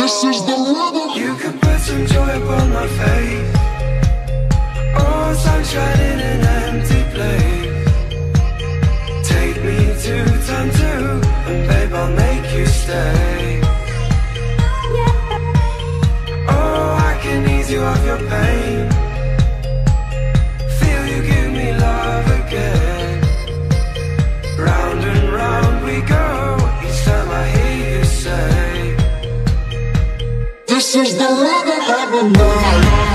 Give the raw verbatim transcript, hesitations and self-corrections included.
This is the rhythm. You can put some joy upon my face. Oh, sunshine in an empty place. Take me to time two, and babe, I'll make you stay. Oh, I can ease you of your pain. Feel you give me love again. Round and round we go, each time I hear you say, this is the rhythm of the night.